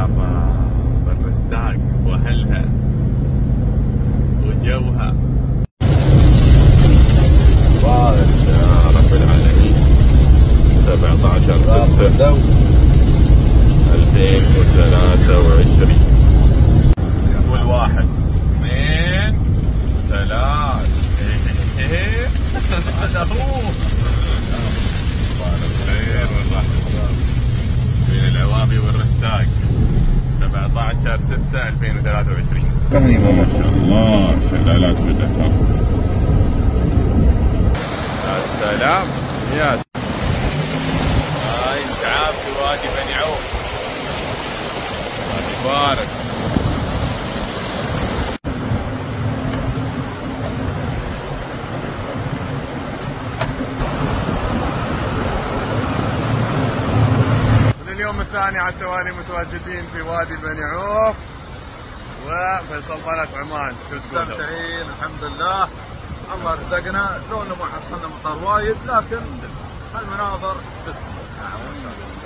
مرحبا بالرستاق واهلها وجوها. بارك يا رب العالمين. 17/6/2023. يقول 1 2 3. هذا هو. الخير والرحمة بين العوابي والرستاق. 17/6/2023. ما شاء الله شلالات بالأثر. يا سلام يا هاي التعاب في وادي بني عوف. الله يبارك. اليوم الثاني على التوالي متواجدين في وادي بني عوف وفيصل بلد عمان. مستمتعين الحمد لله. الله رزقنا لو انه ما حصلنا مطر وايد، لكن المناظر ست.